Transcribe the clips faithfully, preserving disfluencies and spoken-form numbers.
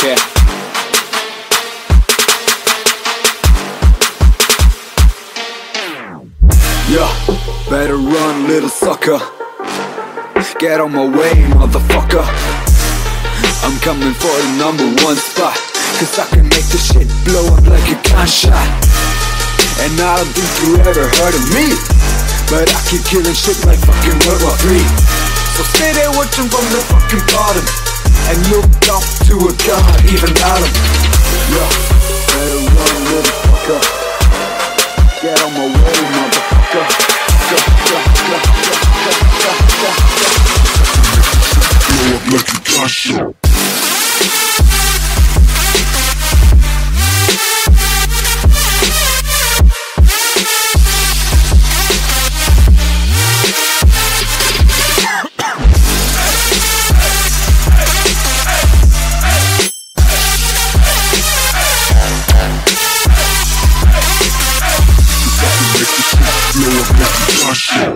care. Yeah, better run, little sucker. Get on my way, motherfucker. I'm coming for the number one spot, cause I can make this shit blow up like a gunshot. And I don't think you ever heard of me, but I keep killing shit like fucking World War Three. So stay there watching from the fucking bottom, and look up to a god, even Adam. Yeah, better run, little fucker. Get on my way, motherfucker. Blow up like a gunshot. Blow up like a gunshot.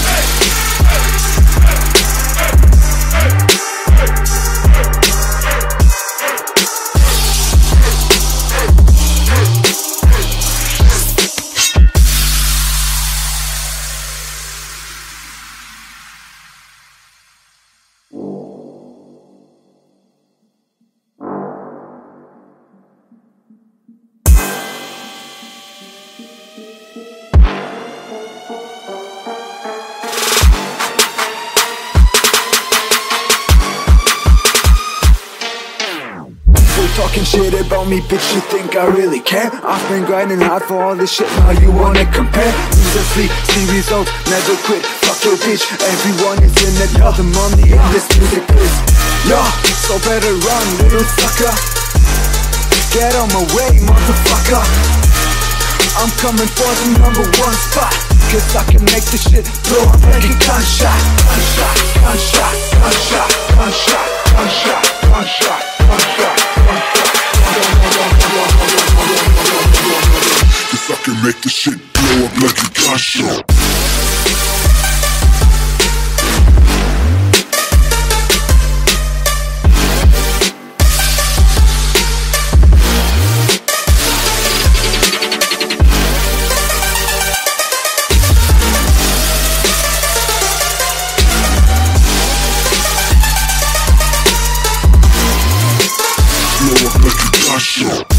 Talking shit about me, bitch, you think I really care? I've been grinding hard for all this shit, now you wanna compare? Lose or sleep, see results, never quit, fuck your bitch. Everyone is in it, all the money in this music biz. Yo, so better run, little sucker. Get on my way, motherfucker. I'm coming for the number one spot, cause I can make this shit blow up like a gunshot. Gunshot, gunshot, gunshot, gunshot, gunshot, gunshot, gunshot. Cause I can make this shit blow up like a gunshot. Blow up like a gunshot.